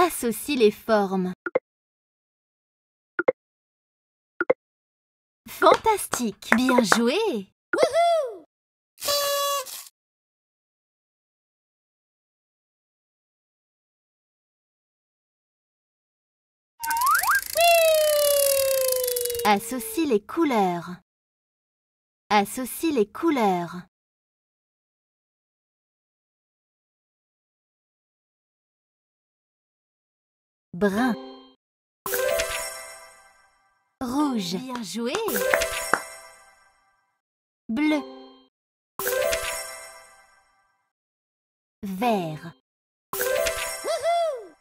Associe les formes. Fantastique! Bien joué! Wouhou! Associe les couleurs. Associe les couleurs. Brun. Rouge. Bien joué. Bleu. Vert. Wouhou!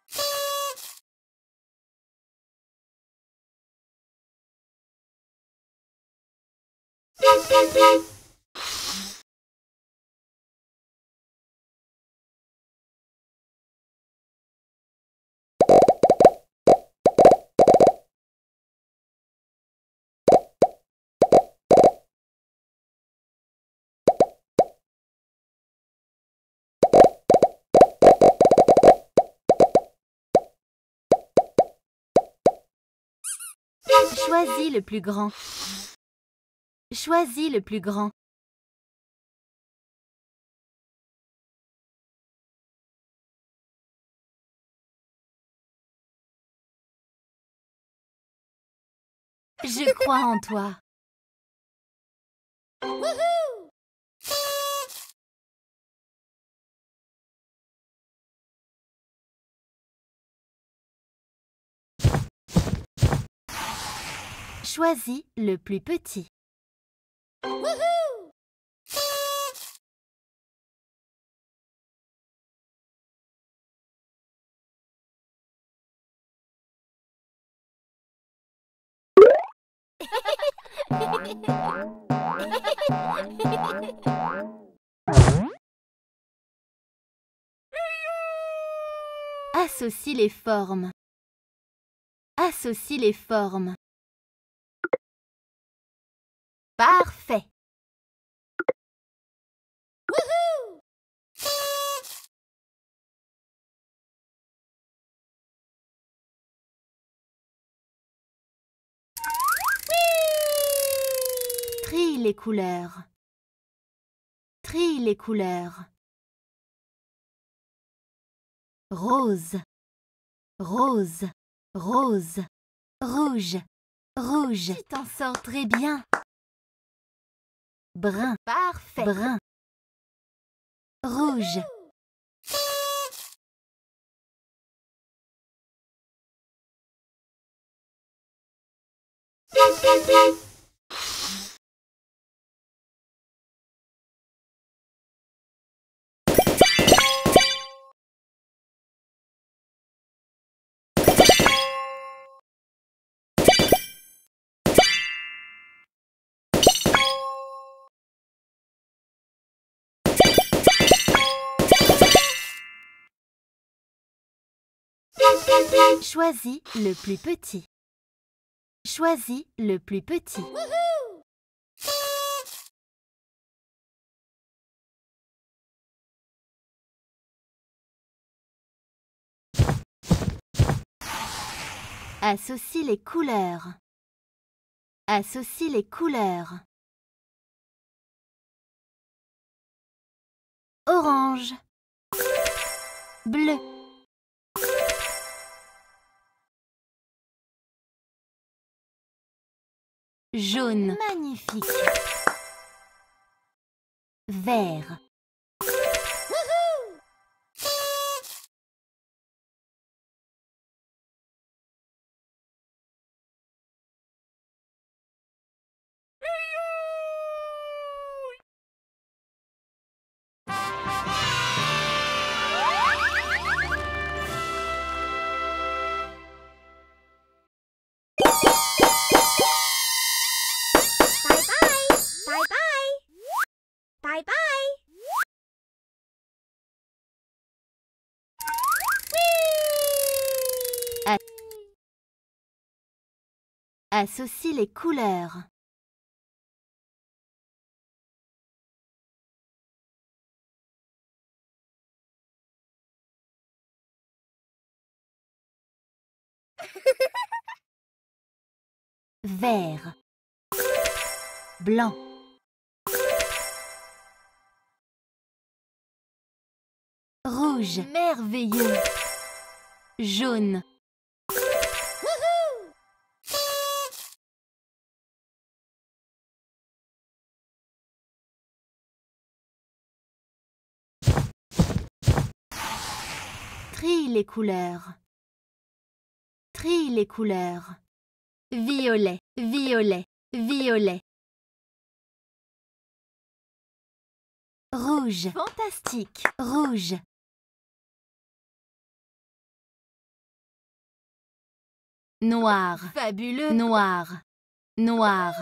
Choisis le plus grand. Choisis le plus grand. Je crois en toi. Wouhou! Choisis le plus petit. Wouhou! Associe les formes. Associe les formes. Parfait. Wouhou! Trie les couleurs. Trie les couleurs. Rose. Rose. Rose. Rouge. Rouge. Tu t'en sors très bien. Brun. Parfait. Brun. Rouge. Choisis le plus petit. Choisis le plus petit. Wouhou! Associe les couleurs. Associe les couleurs. Orange. Bleu. Jaune. Magnifique. Vert. Wouhou! Bye bye. Associe les couleurs. Vert. Blanc. Rouge. Merveilleux. Jaune. Trie les couleurs. Trie les couleurs. Violet, violet, violet. Rouge. Fantastique. Rouge. Noir. Fabuleux. Noir. Noir.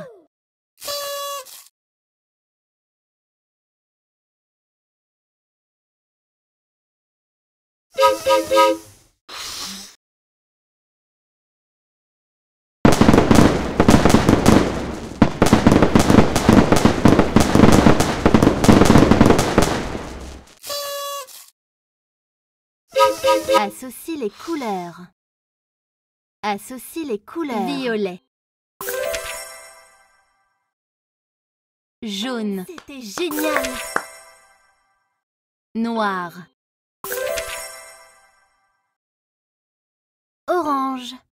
Associe les couleurs. Associe les couleurs. Violet. Jaune. C'était génial. Noir. Orange.